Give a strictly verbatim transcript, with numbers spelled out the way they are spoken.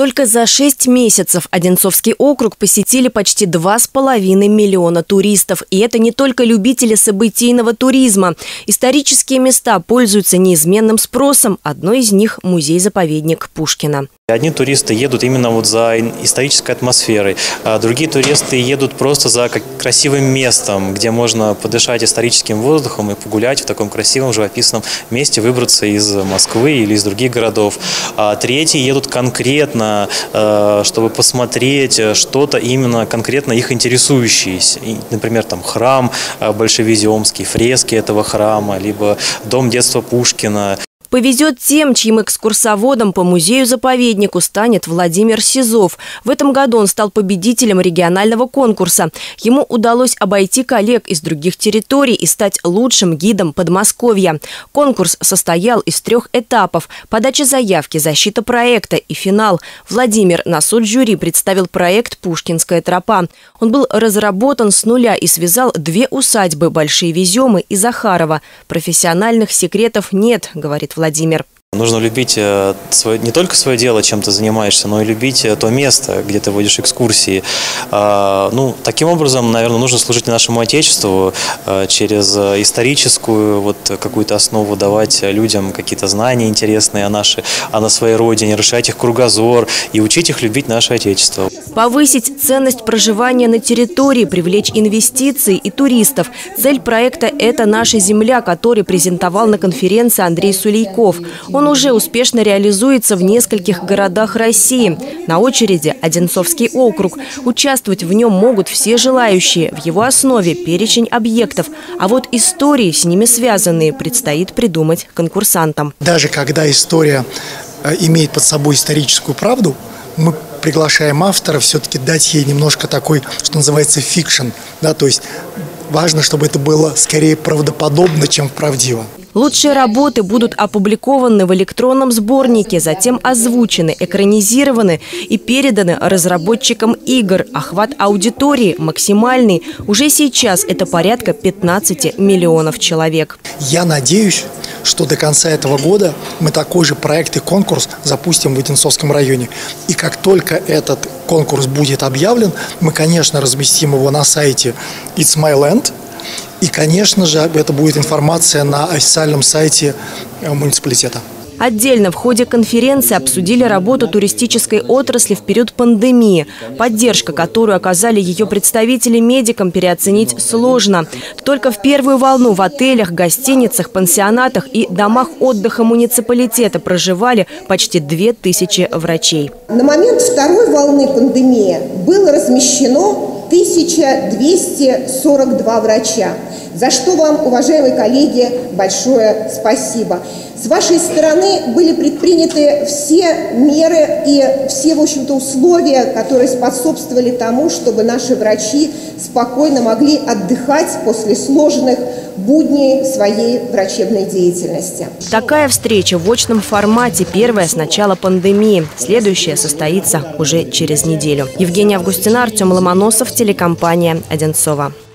Только за шесть месяцев Одинцовский округ посетили почти два с половиной миллиона туристов. И это не только любители событийного туризма. Исторические места пользуются неизменным спросом. Одно из них – музей-заповедник Пушкина. Одни туристы едут именно вот за исторической атмосферой, а другие туристы едут просто за красивым местом, где можно подышать историческим воздухом и погулять в таком красивом живописном месте, выбраться из Москвы или из других городов. А третьи едут конкретно, чтобы посмотреть что-то именно конкретно их интересующее. Например, там храм Большевизиомский, фрески этого храма, либо дом детства Пушкина. Повезет тем, чьим экскурсоводом по музею-заповеднику станет Владимир Сизов. В этом году он стал победителем регионального конкурса. Ему удалось обойти коллег из других территорий и стать лучшим гидом Подмосковья. Конкурс состоял из трех этапов – подача заявки, защита проекта и финал. Владимир на суд жюри представил проект «Пушкинская тропа». Он был разработан с нуля и связал две усадьбы – Большие Веземы и Захарова. Профессиональных секретов нет, говорит Владимир. Владимир. Нужно любить свое, не только свое дело, чем ты занимаешься, но и любить то место, где ты водишь экскурсии. Ну, таким образом, наверное, нужно служить нашему Отечеству, через историческую вот какую-то основу давать людям какие-то знания интересные о, нашей, о на своей родине, расширять их кругозор и учить их любить наше Отечество. Повысить ценность проживания на территории, привлечь инвестиции и туристов. Цель проекта – это «Наша земля», который презентовал на конференции Андрей Сулейков. Он уже успешно реализуется в нескольких городах России. На очереди Одинцовский округ. Участвовать в нем могут все желающие. В его основе перечень объектов. А вот истории, с ними связанные, предстоит придумать конкурсантам. Даже когда история имеет под собой историческую правду, мы приглашаем автора все-таки дать ей немножко такой, что называется, фикшн. Да, то есть важно, чтобы это было скорее правдоподобно, чем правдиво. Лучшие работы будут опубликованы в электронном сборнике, затем озвучены, экранизированы и переданы разработчикам игр. Охват аудитории максимальный. Уже сейчас это порядка пятнадцати миллионов человек. Я надеюсь, что до конца этого года мы такой же проект и конкурс запустим в Одинцовском районе. И как только этот конкурс будет объявлен, мы, конечно, разместим его на сайте It's My Land. И, конечно же, это будет информация на официальном сайте муниципалитета. Отдельно в ходе конференции обсудили работу туристической отрасли в период пандемии. Поддержка, которую оказали ее представители медикам, переоценить сложно. Только в первую волну в отелях, гостиницах, пансионатах и домах отдыха муниципалитета проживали почти две тысячи врачей. На момент второй волны пандемии было размещено тысяча двести сорок два врача. За что вам, уважаемые коллеги, большое спасибо. С вашей стороны были предприняты все меры и все, в общем-то, условия, которые способствовали тому, чтобы наши врачи спокойно могли отдыхать после сложных будней своей врачебной деятельности. Такая встреча в очном формате первая с начала пандемии. Следующая состоится уже через неделю. Евгения Августина, Артем Ломоносов, телекомпания «Одинцова».